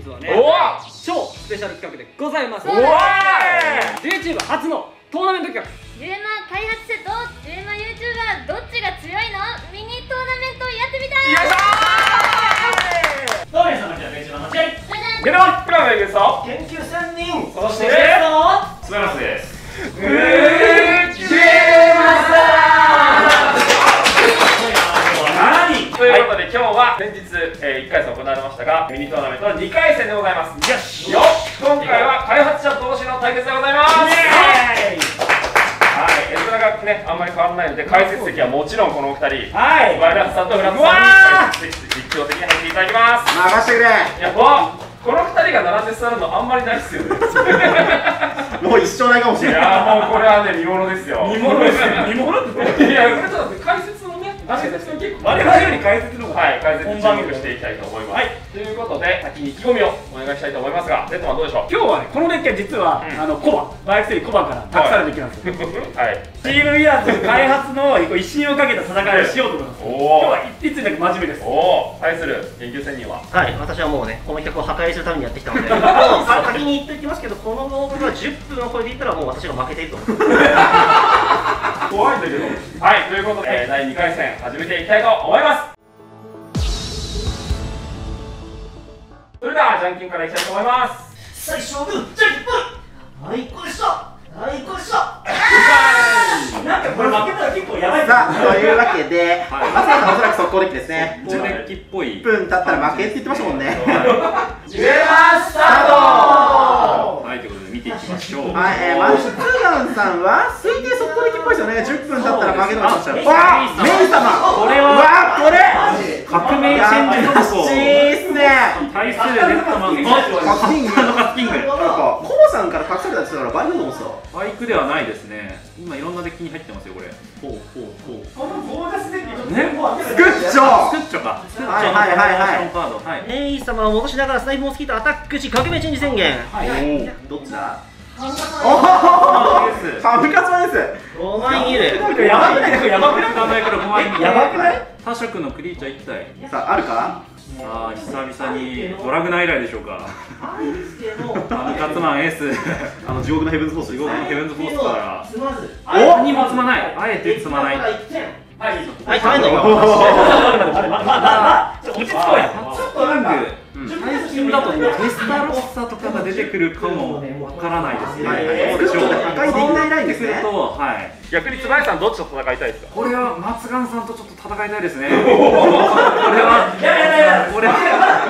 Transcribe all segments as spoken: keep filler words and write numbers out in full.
はね、超スペシャル企画でございます。 YouTube 初のトーナメント企画、 ジュエマ開発者とジュエマ YouTuber どっちが強いのミニトーナメントをやってみたい。 よいしょー。どうも皆様、じゃあベンチの待ちゲノプランゲスト研究さんにん、そしてスメラスです。うージュエマさんということで、今日は先日、えー、いっかい戦行われましたが、ミニトーナメントのにかい戦でございます。よしよっ、今回は開発者同士の対決でございます。イエーイ。はい、絵面がね、あんまり変わらないので、解説席はもちろんこのお二人、はい、ワイラスさんとフランスさんに解説席、実況的に入っていただきます。任せてくれ。いや、わこのふたりが並んで座るのあんまりないっすよね。もう一生ないかもしれない。いやもうこれはね、見ものですよ。見ものですよ。見ものって。いや、これちょっと解説のね、解説の結構我々より解説のはい、解説注目していきたいと思います。はい、ということで先に意気込みをお願いしたいと思いますが、レッドマンどうでしょう。 今日はね、このデッキは実はあのコバ、バイクセリコバから託されてきたんですよ。はい。チームウィアーズ開発の一心をかけた戦いをしようと思います。今日はいつだけ真面目です。おお、対する研究専任は。はい、私はもうね、この企画を破壊するためにやってきたので、先に言っておきますけど、この動画がじゅっぷんを超えていったらもう私が負けていると思う。怖いんだけど。はい、ということでだいにかい戦始めていきたいと思います。それではじゃんけんからいきたいと思います。最初はグーじゃんけんぽい。はい、これしたはい、これしたなんかこれ負けたら結構やばい。さあ、というわけで松原さんおそらく速攻デッキですね。速攻デッキっぽい。いっぷん経ったら負けって言ってましたもんね。ジュエマスタート。はい、ということで見ていきましょう。はい、マスクガンさんは推定速攻デッキっぽいですよね。じゅっぷん経ったら負けとか言ってました。わあ、メイ様。これはわあ、これ革命チェンジのそう。いいっすね。対するレッドマンカツキング。カツキング。なんかコボさんから隠されたりするからバイクだと思うんですよ。バイクではないですね。今いろんなデッキに入ってますよこれ。ほうほうほう。このゴージャスデッキね。スクッチョ。スクッチョか。スクッチョのはいはいはいカード。はい。メイ様を戻しながらスナイフモスキートアタックし革命チェンジ宣言。はい。どっちだ。おお。ハムカツマンです。ごまいいる。なんかやばくない？やばくない？考えからごまいいる。やばくない？多色のクリーチャーいち体。さああるか？さあ久々にドラグナ以来でしょうか。ハムカツマンエース。あの地獄のヘブンズフォース。地獄のヘブンズフォースから。お？何も積まない。あえて積まない。はい、はい、食べんの？まあまあ落ち着こうや。ちょっとなんか最近だとテスタロッサとかが出てくるかもわからないですね。どうでしょう。破壊できないラインですね。はい。逆に椿さんどっちと戦いたいですか？これは松岩さんとちょっと戦いたいですね。これはこれ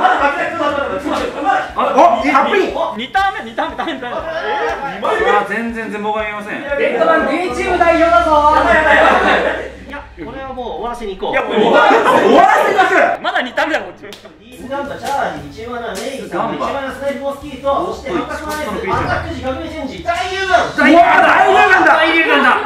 あ、ハッピーにターン目にターン目ターン目ターン目。あ、全然全貌が見えません。レッドマン B チーム代表だぞ。いや、これはもう終わらせに行こう。いや、もう終わらせに行く。まだにターン目だこっち。リーズガンバチャージ、一番なメイズさん、一番なスナイフモスキート、そしてハンカチマンエース、アタック時革命チェンジ、大流眼。大流眼だ。大流眼だ。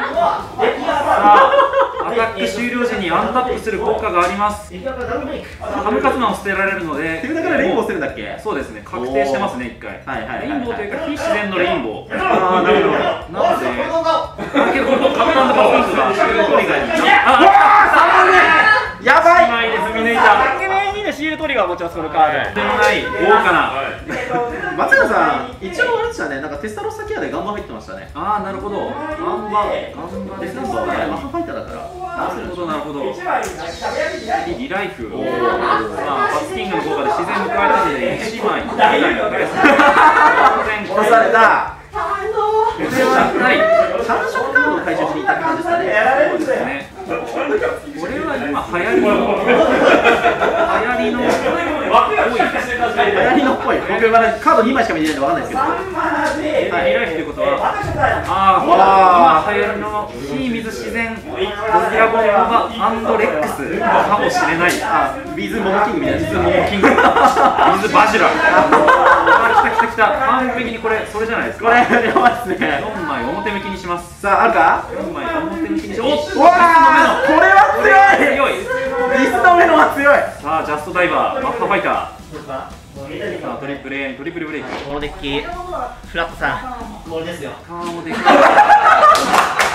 アタック終了時にアンタップする効果があります。ハムカツマンを捨てられるので、手札からレインボー捨てるんだっけ？そうですね、確定してますね、一回。レインボーというか、非自然のレインボー。ああ、なるほど。なので、だけど、カメラのパフォーマンスがシールトリガーに。ああ、やばい。うまいです、見抜いた。シールトリガー持ちます、このカード。でもない、豪華な。松永さん、一応あれでしたね、なんかテスタロッサケアでガンバ入ってましたね。ああ、なるほど。ガンバ、ガンバですね。マハファイターだから。なるほど、なるほど。リライフを、まあ、パスキングの効果で自然に加えたので、いちまい、にまいの返す。殺された。これはない。さん色カードを回収しに行ったって感じですかね。そうですね。これは今流行りの流行りの流行りのっぽい。僕まだカードにまいしか見てないんでわかんないですけど。リライフということは、ああ、今流行りの非水自然ドラゴンノバアンドレックスかもしれない。あ、ビズモモキングみたいな。ビズモモキング。ビズバジラ。あ、来た来た来た。完璧にこれそれじゃないですか。これやばいですね。よんまい表向きにします。さあ、あるか？よんまい表向きにします。おっ、これは強い。リスの目のは強い。さあ、ジャストダイバー、マッハファイター。さあ、トリプルエー、トリプルブレイク。このデッキ、フラットさん、これですよ。カーモデッキ。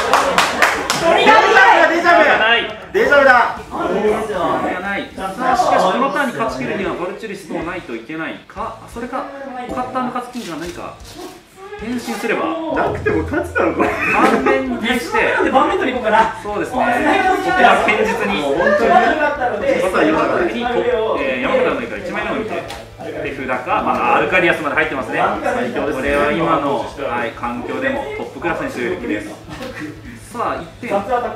デジャブだ、デジャブデジャブだ。 それがない。さあしかしこのターンに勝ち切るにはバルチュリストをないといけないか、それかカッターのカツキングが何か変身すればなくても勝ちだろこれ。 盤面に対して盤面取り行こうかな。 そうですね、ここは堅実に本当にまさに今だね。 にえー山札の上からいちまいめを見て手札か、まあ、アルカリアスまで入ってますね。これは今の、はい、環境でもトップクラスに強い敵です。さあいってん、 あらら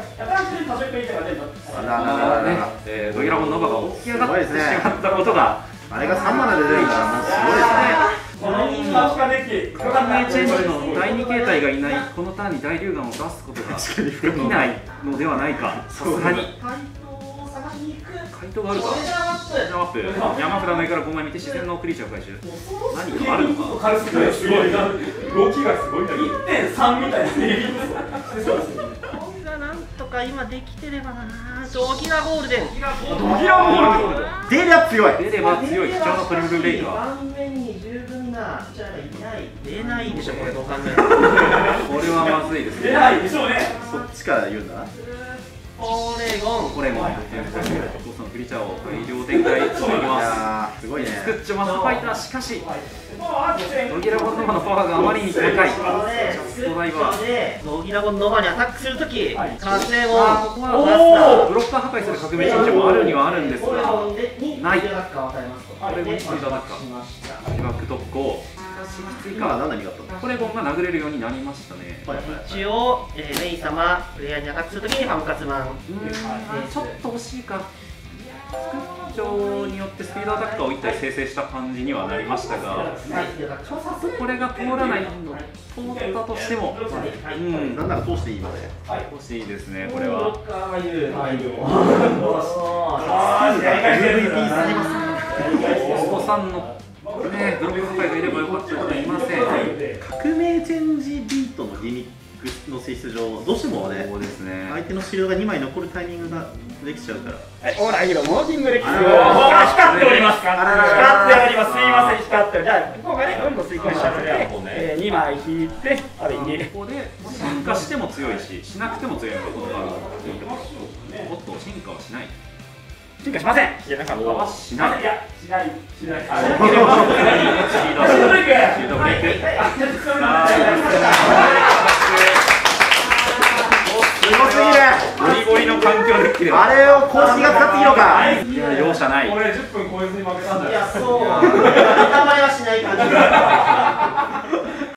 ららら。 えードギラゴンノバが起き上がってしまったことが、 あれがさんマナで出るからもうすごいですね。 この革命チェンジのだいに形態がいないこのターンに大竜眼を出すことができないのではないか。さすがに回答があるか。ジャンアップ、山札の上からごまい見て自然のクリーチャーを回収。何かあるのか。 すごいな、動きがすごいな。いってんさんみたいなネリーがなんとか今できてればな。ドギラゴールデン。 ドギラゴールデン出れば強い。 出れば強い貴重なトリプルレイカー。 盤面に十分な記者がいない。出ないでしょこれどう考えてこれはまずいですね。 出ないでしょうね。 そっちから言うんだな。オレゴン。 これもお父さんのクリーチャーを大量展開していきます。 すごいね。 スクッチョマスファイター、しかしドギラゴンノバのパワーがあまりに高い。ジャストダイバー、 ドギラゴンノバにアタックするとき風をここはブロッカー破壊する革命チェンジもあるにはあるんですがない。これもスピードアタッカー被爆特攻、しかしきついか。これゴンが殴れるようになりましたね。 一応、えー、メイ様プレイヤーにアタックするときにハムカツマン、 ちょっと惜しいか。スクッチョによってスピードアタッカーをいったい生成した感じにはなりましたが、これが通らないの、通ったとしても、うん、 なんなら通していいまで欲しいですね、これは。お子さんのね、ドロップ破壊がいればよかった人はいません。 革命チェンジビートのギミックの性質上、どうしてもね、 そうですね、 相手の資料がにまい残るタイミングができちゃうから。 はい、オーライのモーティングレックス。光っております。光っております。すいません、光っております。じゃあ、ここがね、どんどん追加しちゃうので、えー、にまい引いて、あれに。 ここで進化しても強いし、しなくても強いのがこのカード。おっと、進化はしない。 進化しません。いや、なんかはしない。 いや、しない。しない。あ、 シードブレイク。シードブレイク。 すごすぎる。 ゴリゴリの環境デッキであれを公式が使っていいのか。 いや、容赦ない。 俺じゅっぷん超えずに負けたんだよ。 いや、そう。頭はしない感じ。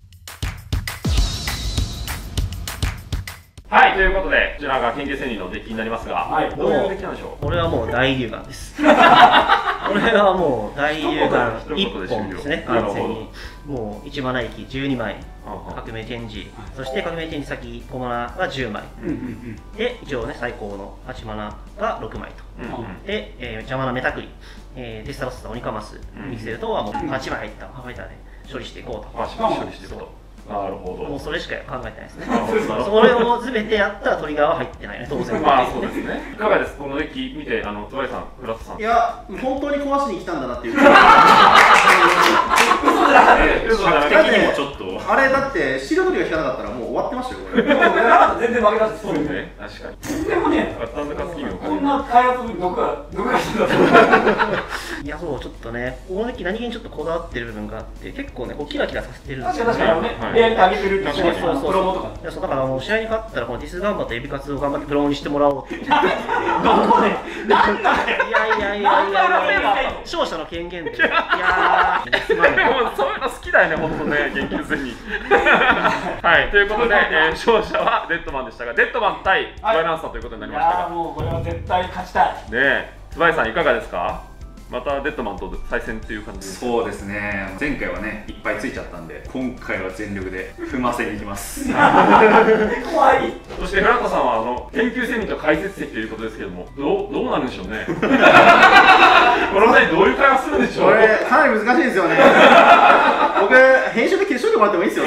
はい、ということで、こちらが研究専任のデッキになりますが、はい、どういうデッキなんでしょう。 これはもう大竜眼です。これはもう大竜眼一本ですね。完全にもういちマナ駅じゅうにまい、革命チェンジ、そして革命チェンジ先小マナがじゅうまいで、一応ね最高のはちマナがろくまいと。で、えー、邪魔なメタクリ、えー、デスタロスタオニカマスミキセルとはもうはちまい入ったファイターで処理していこうと。 あ、しかも処理していこうと。なるほど。 もうそれしか考えてないですね。それを全てやったらトリガーは入ってないね、当然。 まあそうですね。いかがです？このデッキ見て、あのトライさん、フラットさん。 いや、本当に壊しに来たんだなっていう。 尺的にもちょっと。 あれだって資料取りが引かなかったらもう終わってましたよ。これ。 全然負けたってそうですね。確かに。でもね、スタンドカツキングこんな開発どこがどこがしてたと。 いや、そうちょっとね、このデッキ何気にちょっとこだわってる部分があって、結構ね、こうキラキラさせてるんですよね。 確かにね。レアリティ上げてるってそうそうそう。 プロモとか。 いや、そうだからもう試合に勝ったらこのディスガンバとエビカツを頑張ってプロモにしてもらおうっていう。どこで？なんだ。いやいやいやいや。勝者の権限で。いやー。 でもそういうの好きだよね、本当ね、研究生に。はい、ということで、えー、勝者はデッドマンでしたが、デッドマン対ツバイランサーということになりましたが、いやもうこれは絶対勝ちたい。ねえ、ツバイさんいかがですか？またデッドマンと再戦っていう感じですか？ そうですね、前回はね、いっぱいついちゃったんで、今回は全力で踏ませにいきます。 怖い。そしてフラットさんはあの研究専任と解説席ということですけども、どうどうなるんでしょうね。このね、どういう会話するんでしょう。 これかなり難しいですよね。僕編集で決勝でもらってもいいですよね。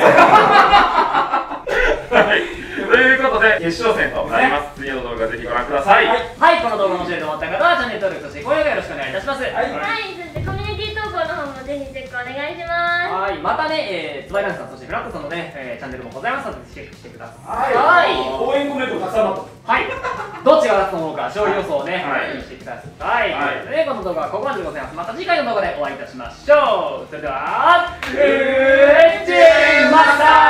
はい。ということで決勝戦となります。次の動画ぜひご覧ください。 はい、この動画面白いと思った方はチャンネル登録、そして高評価よろしくお願いいたします。はい、 はい、そしてコミュニティ投稿の方もぜぜひチェックお願いします。 はい、またね、えー、つばいランチさん、そしてフラットさんのね、えー、チャンネルもございますのでチェックしてください。 はい応援コメントたくさん待ってはい、どっちが勝つのか勝利予想をね、 はいしてください。 はいということで、この動画はここまででございます。また次回の動画でお会いいたしましょう。それでは、うーちまた